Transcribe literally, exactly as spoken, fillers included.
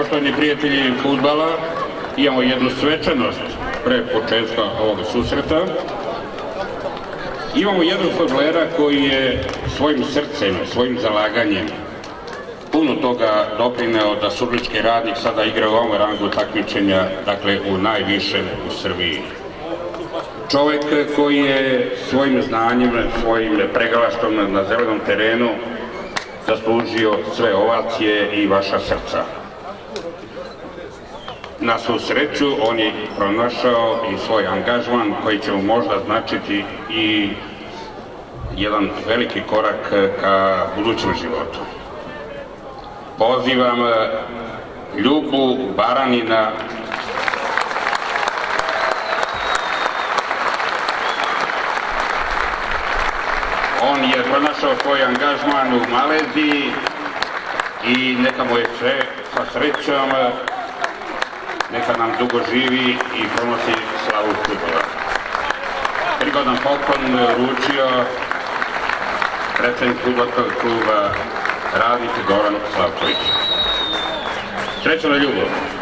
Poštovani prijatelji fudbala, imamo jednu svečanost pre početka ovog susreta. Imamo jednog fudbalera koji je svojim srcem, svojim zalaganjem puno toga doprineo da Surdulički Radnik sada igra u ovom rangu takmičenja, dakle u najvišem u Srbiji. Čovek koji je svojim znanjem, svojim pregalaštom na zelenom terenu zaslužio sve ovacije i vaša srca. Na svu sreću on je pronašao i svoj angažman koji će mu možda značiti i jedan veliki korak ka budućem životu. Pozivam Ljubu Baranina on je pronašao svoj angažman u Maleziji i neka mu je sve sa srećom, neka nam dugo živi i pronosi slavu fudbala. Prigodan poklon uručio predsednik fudbalskog kluba Radnik Goran Slavković. Srećno na Ljubu!